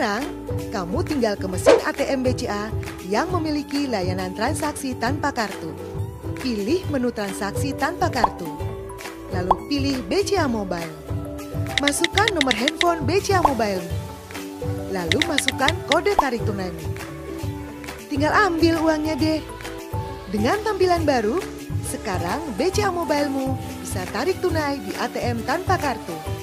Sekarang, kamu tinggal ke mesin ATM BCA yang memiliki layanan transaksi tanpa kartu. Pilih menu transaksi tanpa kartu. Lalu pilih BCA Mobile. Masukkan nomor handphone BCA Mobile. Lalu masukkan kode tarik tunaimu. Tinggal ambil uangnya deh. Dengan tampilan baru, sekarang BCA Mobilemu bisa tarik tunai di ATM tanpa kartu.